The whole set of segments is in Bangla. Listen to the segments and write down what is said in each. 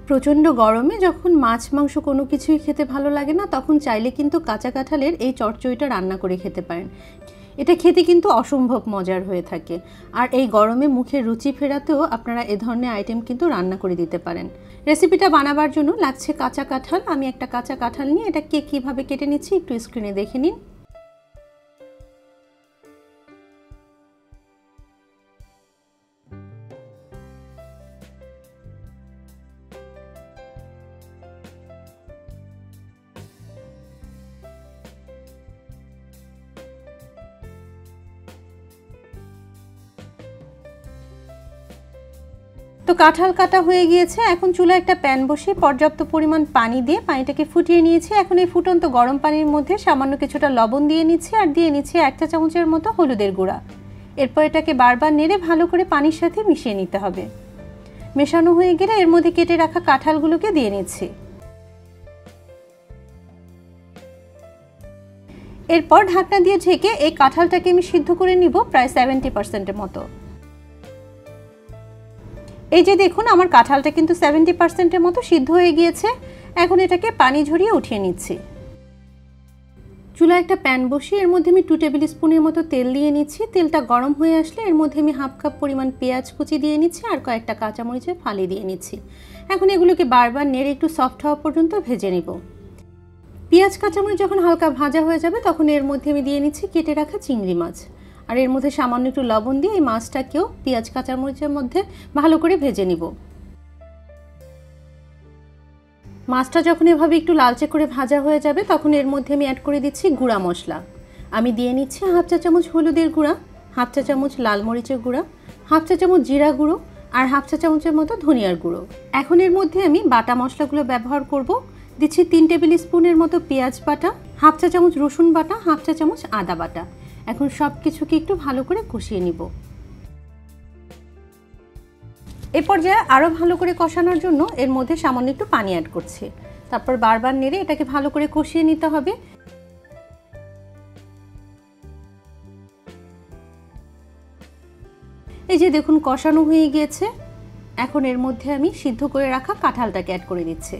প্রচণ্ড গরমে যখন মাছ মাংস কোনো কিছুই খেতে ভালো লাগে না, তখন চাইলে কিন্তু কাঁচা কাঁঠালের এই চচ্চড়িটা রান্না করে খেতে পারেন। এটা খেতে কিন্তু অসম্ভব মজার হয়ে থাকে। আর এই গরমে মুখের রুচি ফেরাতেও আপনারা এ ধরনের আইটেম কিন্তু রান্না করে দিতে পারেন। রেসিপিটা বানাবার জন্য লাগছে কাঁচা কাঁঠাল। আমি একটা কাঁচা কাঁঠাল নিয়ে এটাকে কীভাবে কেটে নিচ্ছি একটু স্ক্রিনে দেখে নিন। তো কাঁঠাল কাটা হয়ে গিয়েছে। এখন চুলায় একটা প্যান বসিয়ে পর্যাপ্ত পরিমাণ পানি দিয়ে পানিটাকে ফুটিয়ে নিয়েছি। এখন এই ফুটন্ত গরম পানির মধ্যে সামান্য কিছুটা লবণ দিয়ে নিচ্ছি আর দিয়ে নিচ্ছি 1 চা চামচের মতো হলুদের গুঁড়া। এরপর এটাকে বারবার নেড়ে ভালো করে পানির সাথে মিশিয়ে নিতে হবে। মেশানো হয়ে গেলে এর মধ্যে কেটে রাখা কাঁঠালগুলোকে দিয়ে নিচ্ছি। এরপর ঢাকনা দিয়ে ঢেকে এই কাঁঠালটাকে আমি সিদ্ধ করে নিব প্রায় 70%-এর মতো। এই যে দেখুন, আমার কাঁঠালটা কিন্তু 70%-এর মতো সিদ্ধ হয়ে গিয়েছে। এখন এটাকে পানি ঝরিয়ে উঠিয়ে নিচ্ছি। চুলায় একটা প্যান বসিয়ে এর মধ্যে আমি 2 টেবিল স্পুনের মতো তেল দিয়ে নিচ্ছি। তেলটা গরম হয়ে আসলে এর মধ্যে আমি 1/2 কাপ পরিমাণ পেঁয়াজ কুচি দিয়ে নিচ্ছি আর কয়েকটা কাঁচামরিচের ফালি দিয়ে নিচ্ছি। এখন এগুলোকে বারবার নেড়ে একটু সফট হওয়া পর্যন্ত ভেজে নিব। পেঁয়াজ কাঁচামরিচ যখন হালকা ভাজা হয়ে যাবে তখন এর মধ্যে আমি দিয়ে নিচ্ছি কেটে রাখা চিংড়ি মাছ। আর এর মধ্যে সামান্য একটু লবণ দিয়ে এই মাছটাকেও পেঁয়াজ কাঁচামরিচের মধ্যে ভালো করে ভেজে নিব। মাছটা যখন এভাবে একটু লালচে করে ভাজা হয়ে যাবে তখন এর মধ্যে আমি অ্যাড করে দিচ্ছি গুঁড়া মশলা। আমি দিয়ে নিচ্ছি 1/2 চা চামচ হলুদের গুঁড়া, 1/2 চা চামচ লাল মরিচের গুঁড়া, 1/2 চা চামচ জিরা গুঁড়ো আর 1/2 চা চামচের মতো ধনিয়ার গুঁড়ো। এখন এর মধ্যে আমি বাটা মশলাগুলো ব্যবহার করব। দিচ্ছি 3 টেবিল স্পুনের মতো পেঁয়াজ বাটা, 1/2 চা চামচ রসুন বাটা, 1/2 চা চামচ আদা বাটা। এখন সব কিছুকে একটু ভালো করে কষিয়ে নিব। এই পর্যায়ে আরও ভালো করে কষানোর জন্য এর মধ্যে সামান্য একটু পানি অ্যাড করছি। তারপর বারবার নেড়ে এটাকে ভালো করে কষিয়ে নিতে হবে। এই যে দেখুন, কষানো হয়ে গিয়েছে। এখন এর মধ্যে আমি সিদ্ধ করে রাখা কাঁঠালটাকে অ্যাড করে দিচ্ছি।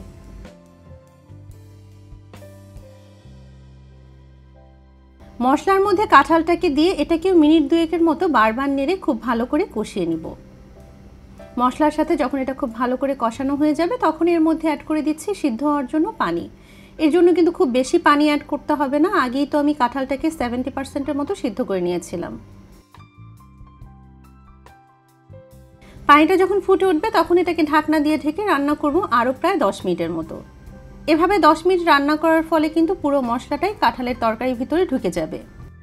মশলার মধ্যে কাঁঠালটাকে দিয়ে এটাকেও মিনিট 2-এর মতো বারবার নেড়ে খুব ভালো করে কষিয়ে নিব। মশলার সাথে যখন এটা খুব ভালো করে কষানো হয়ে যাবে তখন এর মধ্যে অ্যাড করে দিচ্ছি সিদ্ধ হওয়ার জন্য পানি। এর জন্য কিন্তু খুব বেশি পানি অ্যাড করতে হবে না। আগেই তো আমি কাঁঠালটাকে 70%-এর মতো সিদ্ধ করে নিয়েছিলাম। পানিটা যখন ফুটে উঠবে তখন এটাকে ঢাকনা দিয়ে ঢেকে রান্না করব আরও প্রায় 10 মিনিটের মতো। এভাবে 10 মিনিট রান্না করার ফলে কিন্তু পুরো মশলাটাই কাঁঠালের তরকারির ভিতরে ঢুকে যাবে।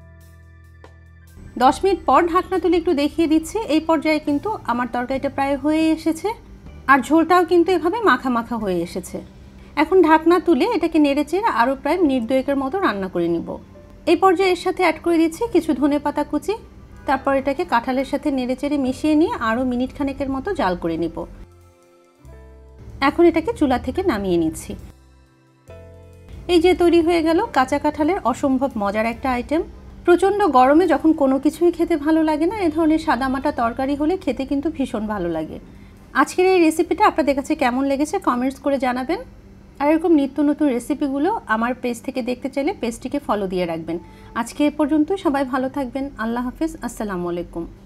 10 মিনিট পর ঢাকনা তুলে একটু দেখিয়ে দিচ্ছি। এই পর্যায়ে কিন্তু আমার তরকারিটা প্রায় হয়ে এসেছে আর ঝোলটাও কিন্তু এভাবে মাখা মাখা হয়ে এসেছে। এখন ঢাকনা তুলে এটাকে নেড়েচেড়ে আরও প্রায় মিনিট 2-এর মতো রান্না করে নিব। এই পর্যায়ে এর সাথে অ্যাড করে দিচ্ছি কিছু ধনেপাতা কুচি। তারপর এটাকে কাঁঠালের সাথে নেড়েচেড়ে মিশিয়ে নিয়ে আরও মিনিট খানেকের মতো জাল করে নিব। এখন এটাকে চুলা থেকে নামিয়ে নিচ্ছি। এই যে তৈরি হয়ে গেল কাঁচা কাঁঠালের অসম্ভব মজার একটা আইটেম। প্রচণ্ড গরমে যখন কোনো কিছুই খেতে ভালো লাগে না, এ ধরনের সাদামাটা তরকারি হলে খেতে কিন্তু ভীষণ ভালো লাগে। আজকের এই রেসিপিটা আপনাদের কাছে কেমন লেগেছে কমেন্টস করে জানাবেন। আর এরকম নিত্য নতুন রেসিপিগুলো আমার পেজ থেকে দেখতে চাইলে পেজটিকে ফলো দিয়ে রাখবেন। আজকে এ পর্যন্তই। সবাই ভালো থাকবেন। আল্লাহ হাফেজ। আসসালামু আলাইকুম।